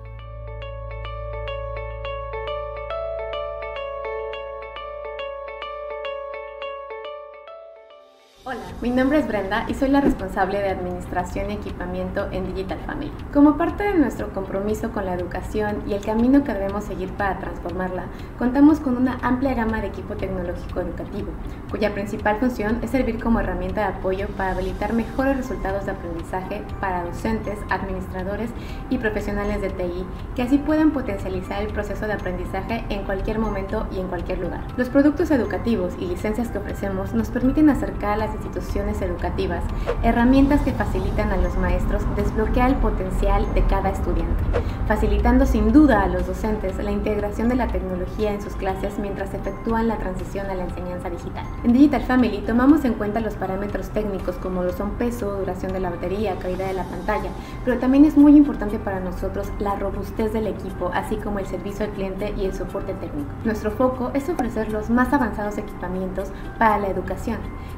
M: Hola, mi nombre es Brenda y soy la responsable de Administración y Equipamiento en Digital Family. Como parte de nuestro compromiso con la educación y el camino que debemos seguir para transformarla, contamos con una amplia gama de equipo tecnológico educativo, cuya principal función es servir como herramienta de apoyo para habilitar mejores resultados de aprendizaje para docentes, administradores y profesionales de T I, que así puedan potencializar el proceso de aprendizaje en cualquier momento y en cualquier lugar. Los productos educativos y licencias que ofrecemos nos permiten acercar a las instituciones educativas herramientas que facilitan a los maestros desbloquear el potencial de cada estudiante, facilitando sin duda a los docentes la integración de la tecnología en sus clases mientras efectúan la transición a la enseñanza digital. En Digital Family tomamos en cuenta los parámetros técnicos como lo son peso, duración de la batería, calidad de la pantalla, pero también es muy importante para nosotros la robustez del equipo, así como el servicio al cliente y el soporte técnico. Nuestro foco es ofrecer los más avanzados equipamientos para la educación, que ayuden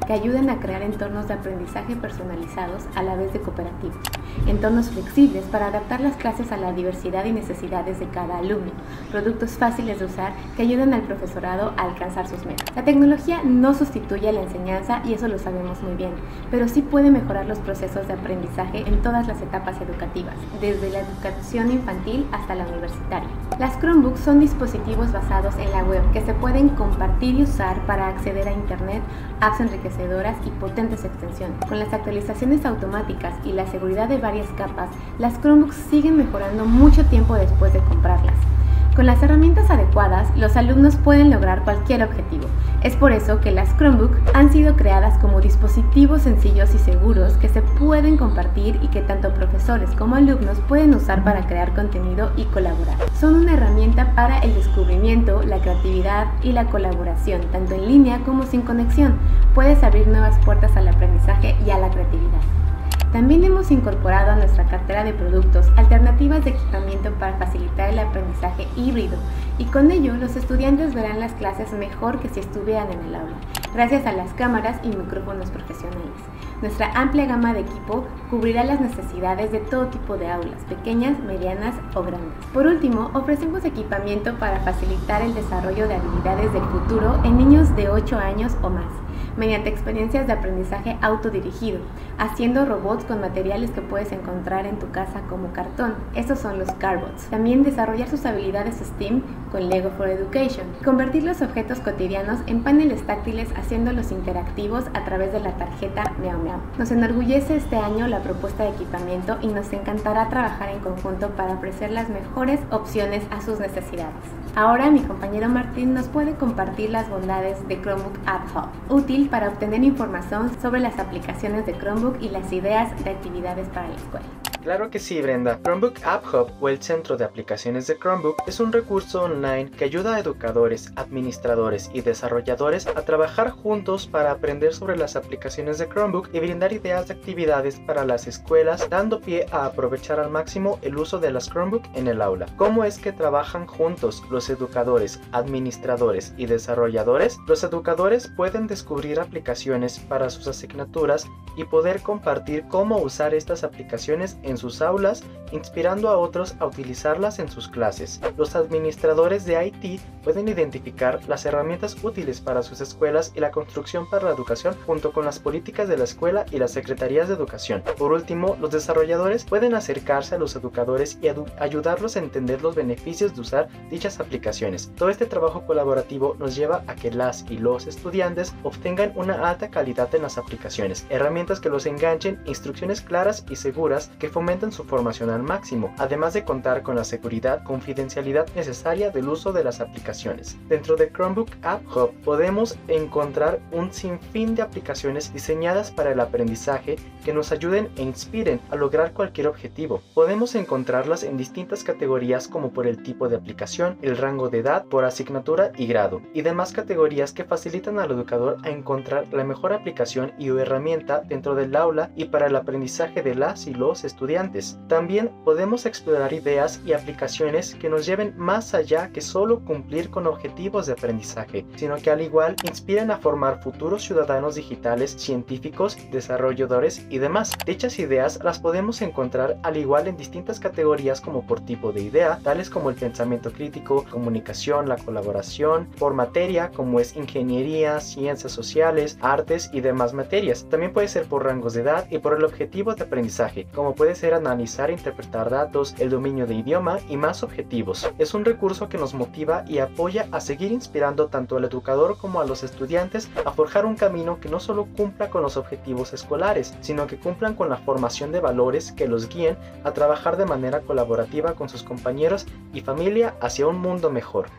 M: ayudan a crear entornos de aprendizaje personalizados a la vez de cooperativos, entornos flexibles para adaptar las clases a la diversidad y necesidades de cada alumno, productos fáciles de usar que ayudan al profesorado a alcanzar sus metas. La tecnología no sustituye a la enseñanza y eso lo sabemos muy bien, pero sí puede mejorar los procesos de aprendizaje en todas las etapas educativas, desde la educación infantil hasta la universitaria. Las Chromebooks son dispositivos basados en la web que se pueden compartir y usar para acceder a Internet, apps enriquecedoras y potentes extensiones. Con las actualizaciones automáticas y la seguridad de varias capas, las Chromebooks siguen mejorando mucho tiempo después de comprarlas. Con las herramientas adecuadas, los alumnos pueden lograr cualquier objetivo. Es por eso que las Chromebook han sido creadas como dispositivos sencillos y seguros que se pueden compartir y que tanto profesores como alumnos pueden usar para crear contenido y colaborar. Son una herramienta para el descubrimiento, la creatividad y la colaboración, tanto en línea como sin conexión. Puedes abrir nuevas puertas al aprendizaje y a la creatividad. También hemos incorporado a nuestra cartera de productos alternativas de equipamiento para facilitar el aprendizaje híbrido y con ello los estudiantes verán las clases mejor que si estuvieran en el aula, gracias a las cámaras y micrófonos profesionales. Nuestra amplia gama de equipo cubrirá las necesidades de todo tipo de aulas, pequeñas, medianas o grandes. Por último, ofrecemos equipamiento para facilitar el desarrollo de habilidades del futuro en niños de ocho años o más, mediante experiencias de aprendizaje autodirigido, haciendo robots con materiales que puedes encontrar en tu casa como cartón. Estos son los Carbots. También desarrollar sus habilidades STEAM con Lego for Education. Convertir los objetos cotidianos en paneles táctiles haciéndolos interactivos a través de la tarjeta Meow Meow. Nos enorgullece este año la propuesta de equipamiento y nos encantará trabajar en conjunto para ofrecer las mejores opciones a sus necesidades. Ahora mi compañero Martín nos puede compartir las bondades de Chromebook App Hub, útil para obtener información sobre las aplicaciones de Chromebook y las ideas de actividades para la escuela.
N: Claro que sí, Brenda. Chromebook App Hub, o el Centro de Aplicaciones de Chromebook, es un recurso online que ayuda a educadores, administradores y desarrolladores a trabajar juntos para aprender sobre las aplicaciones de Chromebook y brindar ideas de actividades para las escuelas, dando pie a aprovechar al máximo el uso de las Chromebook en el aula. ¿Cómo es que trabajan juntos los educadores, administradores y desarrolladores? Los educadores pueden descubrir aplicaciones para sus asignaturas y poder compartir cómo usar estas aplicaciones en sus aulas, inspirando a otros a utilizarlas en sus clases. Los administradores de I T pueden identificar las herramientas útiles para sus escuelas y la construcción para la educación junto con las políticas de la escuela y las secretarías de educación. Por último, los desarrolladores pueden acercarse a los educadores y ayudarlos a entender los beneficios de usar dichas aplicaciones. Todo este trabajo colaborativo nos lleva a que las y los estudiantes obtengan una alta calidad en las aplicaciones, herramientas que los enganchen, instrucciones claras y seguras que fomentan su formación al máximo, además de contar con la seguridad, confidencialidad necesaria del uso de las aplicaciones. Dentro de Chromebook App Hub podemos encontrar un sinfín de aplicaciones diseñadas para el aprendizaje que nos ayuden e inspiren a lograr cualquier objetivo. Podemos encontrarlas en distintas categorías como por el tipo de aplicación, el rango de edad, por asignatura y grado, y demás categorías que facilitan al educador a encontrar la mejor aplicación y o herramienta dentro del aula y para el aprendizaje de las y los estudiantes. También podemos explorar ideas y aplicaciones que nos lleven más allá que solo cumplir con objetivos de aprendizaje, sino que al igual inspiren a formar futuros ciudadanos digitales, científicos, desarrolladores y demás. Dichas ideas las podemos encontrar al igual en distintas categorías como por tipo de idea, tales como el pensamiento crítico, comunicación, la colaboración, por materia como es ingeniería, ciencias sociales, artes y demás materias. También puede ser por rangos de edad y por el objetivo de aprendizaje, como puede ser analizar e interpretar datos, el dominio de idioma y más objetivos. Es un recurso que nos motiva y apoya a seguir inspirando tanto al educador como a los estudiantes a forjar un camino que no solo cumpla con los objetivos escolares, sino que cumplan con la formación de valores que los guíen a trabajar de manera colaborativa con sus compañeros y familia hacia un mundo mejor.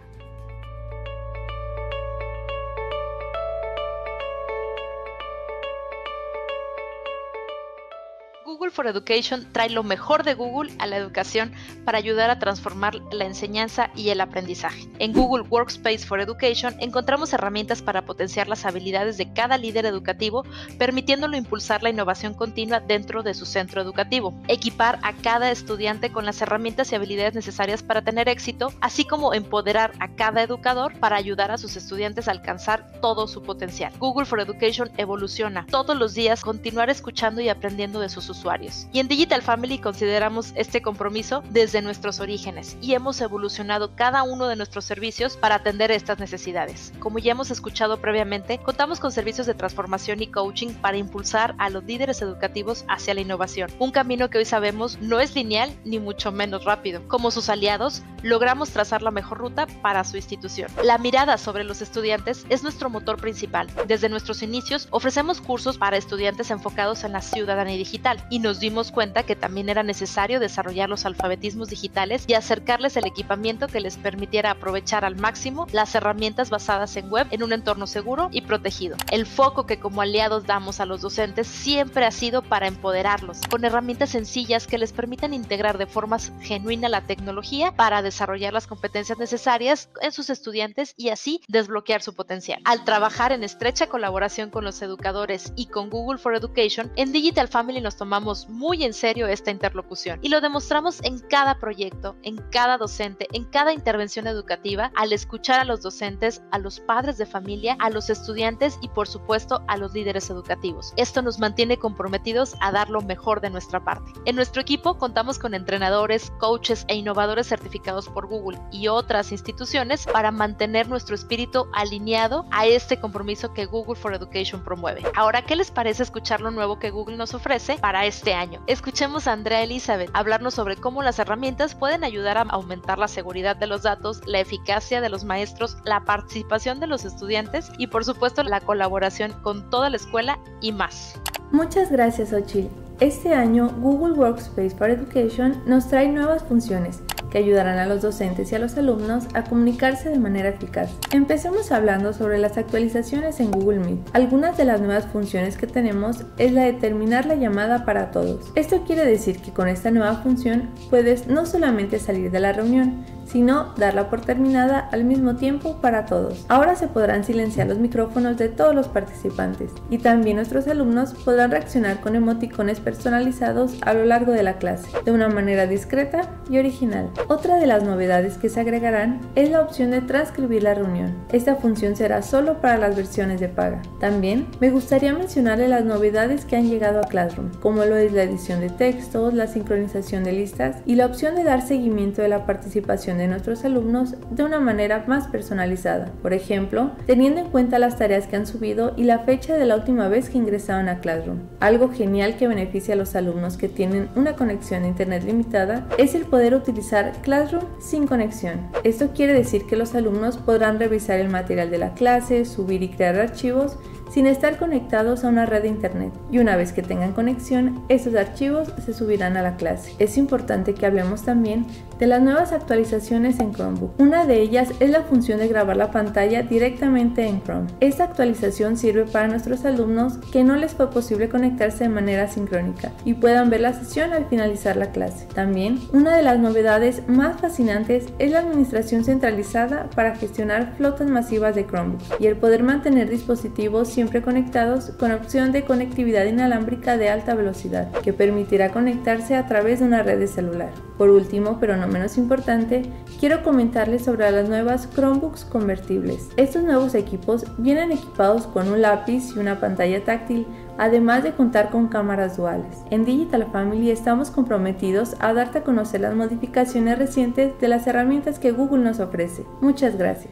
H: for Education trae lo mejor de Google a la educación para ayudar a transformar la enseñanza y el aprendizaje. En Google Workspace for Education encontramos herramientas para potenciar las habilidades de cada líder educativo, permitiéndolo impulsar la innovación continua dentro de su centro educativo, equipar a cada estudiante con las herramientas y habilidades necesarias para tener éxito, así como empoderar a cada educador para ayudar a sus estudiantes a alcanzar todo su potencial. Google for Education evoluciona todos los días, continuar escuchando y aprendiendo de sus usuarios. Y en Digital Family consideramos este compromiso desde nuestros orígenes y hemos evolucionado cada uno de nuestros servicios para atender estas necesidades. Como ya hemos escuchado previamente, contamos con servicios de transformación y coaching para impulsar a los líderes educativos hacia la innovación, un camino que hoy sabemos no es lineal ni mucho menos rápido. Como sus aliados, logramos trazar la mejor ruta para su institución. La mirada sobre los estudiantes es nuestro motor principal. Desde nuestros inicios ofrecemos cursos para estudiantes enfocados en la ciudadanía digital y nos dimos cuenta que también era necesario desarrollar los alfabetismos digitales y acercarles el equipamiento que les permitiera aprovechar al máximo las herramientas basadas en web en un entorno seguro y protegido. El foco que como aliados damos a los docentes siempre ha sido para empoderarlos, con herramientas sencillas que les permitan integrar de forma genuina la tecnología para desarrollar las competencias necesarias en sus estudiantes y así desbloquear su potencial. Al trabajar en estrecha colaboración con los educadores y con Google for Education, en Digital Family nos tomamos muy en serio esta interlocución y lo demostramos en cada proyecto, en cada docente, en cada intervención educativa, al escuchar a los docentes, a los padres de familia, a los estudiantes y por supuesto a los líderes educativos. Esto nos mantiene comprometidos a dar lo mejor de nuestra parte. En nuestro equipo contamos con entrenadores, coaches e innovadores certificados por Google y otras instituciones para mantener nuestro espíritu alineado a este compromiso que Google for Education promueve. Ahora, ¿qué les parece escuchar lo nuevo que Google nos ofrece para este año? Escuchemos a Andrea Elizabeth hablarnos sobre cómo las herramientas pueden ayudar a aumentar la seguridad de los datos, la eficacia de los maestros, la participación de los estudiantes y por supuesto la colaboración con toda la escuela y más.
M: Muchas gracias, Ochil. Este año Google Workspace for Education nos trae nuevas funciones que ayudarán a los docentes y a los alumnos a comunicarse de manera eficaz. Empecemos hablando sobre las actualizaciones en Google Meet. Algunas de las nuevas funciones que tenemos es la de terminar la llamada para todos. Esto quiere decir que con esta nueva función puedes no solamente salir de la reunión, sino darla por terminada al mismo tiempo para todos. Ahora se podrán silenciar los micrófonos de todos los participantes y también nuestros alumnos podrán reaccionar con emoticones personalizados a lo largo de la clase, de una manera discreta y original. Otra de las novedades que se agregarán es la opción de transcribir la reunión. Esta función será solo para las versiones de paga. También me gustaría mencionarle las novedades que han llegado a Classroom, como lo es la edición de textos, la sincronización de listas y la opción de dar seguimiento de la participación de nuestros alumnos de una manera más personalizada. Por ejemplo, teniendo en cuenta las tareas que han subido y la fecha de la última vez que ingresaron a Classroom. Algo genial que beneficia a los alumnos que tienen una conexión de internet limitada es el poder utilizar Classroom sin conexión. Esto quiere decir que los alumnos podrán revisar el material de la clase, subir y crear archivos sin estar conectados a una red de internet, y una vez que tengan conexión, esos archivos se subirán a la clase. Es importante que hablemos también de las nuevas actualizaciones en Chromebook. Una de ellas es la función de grabar la pantalla directamente en Chrome. Esta actualización sirve para nuestros alumnos que no les fue posible conectarse de manera sincrónica y puedan ver la sesión al finalizar la clase. También, una de las novedades más fascinantes es la administración centralizada para gestionar flotas masivas de Chromebook y el poder mantener dispositivos siempre conectados con opción de conectividad inalámbrica de alta velocidad, que permitirá conectarse a través de una red de celular. Por último, pero no menos importante, quiero comentarles sobre las nuevas Chromebooks convertibles. Estos nuevos equipos vienen equipados con un lápiz y una pantalla táctil, además de contar con cámaras duales. En Digital Family estamos comprometidos a darte a conocer las modificaciones recientes de las herramientas que Google nos ofrece. Muchas gracias.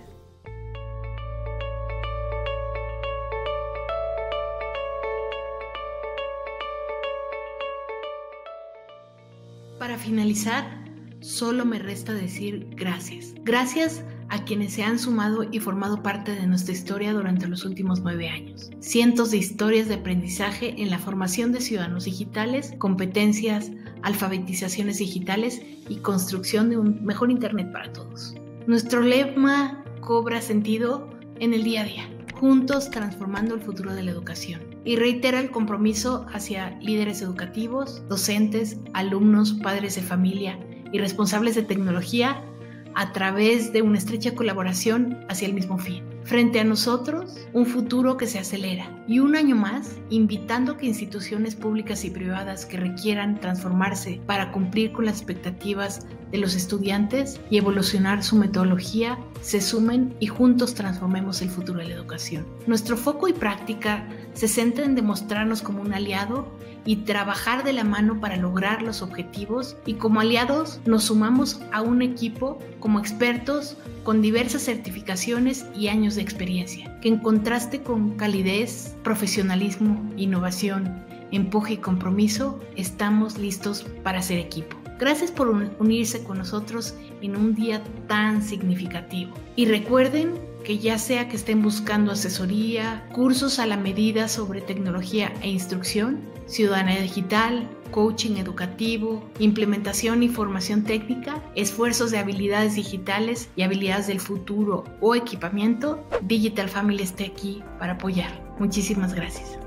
A: Para finalizar, solo me resta decir gracias. Gracias a quienes se han sumado y formado parte de nuestra historia durante los últimos nueve años. Cientos de historias de aprendizaje en la formación de ciudadanos digitales, competencias, alfabetizaciones digitales y construcción de un mejor Internet para todos. Nuestro lema cobra sentido en el día a día, juntos transformando el futuro de la educación. y reitera el compromiso hacia líderes educativos, docentes, alumnos, padres de familia y responsables de tecnología a través de una estrecha colaboración hacia el mismo fin. Frente a nosotros, un futuro que se acelera y un año más, invitando a que instituciones públicas y privadas que requieran transformarse para cumplir con las expectativas de los estudiantes y evolucionar su metodología, se sumen y juntos transformemos el futuro de la educación. Nuestro foco y práctica se centra en demostrarnos como un aliado y trabajar de la mano para lograr los objetivos, y como aliados nos sumamos a un equipo como expertos con diversas certificaciones y años de experiencia, que en contraste con calidez, profesionalismo, innovación, empuje y compromiso, estamos listos para ser equipo. Gracias por unirse con nosotros en un día tan significativo. Y recuerden que ya sea que estén buscando asesoría, cursos a la medida sobre tecnología e instrucción, ciudadanía digital, coaching educativo, implementación y formación técnica, esfuerzos de habilidades digitales y habilidades del futuro o equipamiento, Digital Family está aquí para apoyar. Muchísimas gracias.